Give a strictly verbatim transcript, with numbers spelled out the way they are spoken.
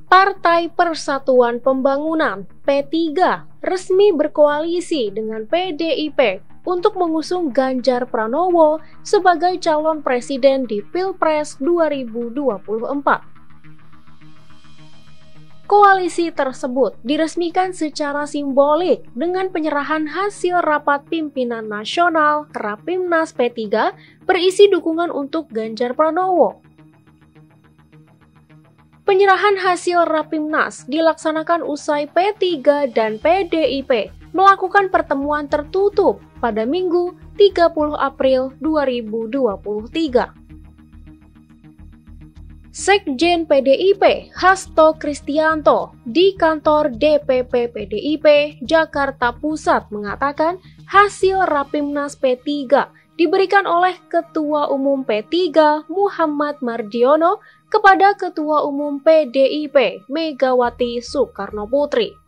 Partai Persatuan Pembangunan P tiga resmi berkoalisi dengan P D I P untuk mengusung Ganjar Pranowo sebagai calon presiden di Pilpres dua ribu dua puluh empat. Koalisi tersebut diresmikan secara simbolik dengan penyerahan hasil rapat pimpinan nasional Rapimnas P tiga berisi dukungan untuk Ganjar Pranowo. Penyerahan hasil Rapimnas dilaksanakan usai P tiga dan P D I P melakukan pertemuan tertutup pada Minggu tiga puluh April dua ribu dua puluh tiga. Sekjen P D I P Hasto Kristianto di kantor D P P P D I P Jakarta Pusat mengatakan hasil Rapimnas P tiga diberikan oleh Ketua Umum P tiga Muhammad Mardiono kepada Ketua Umum P D I P Megawati Soekarnoputri.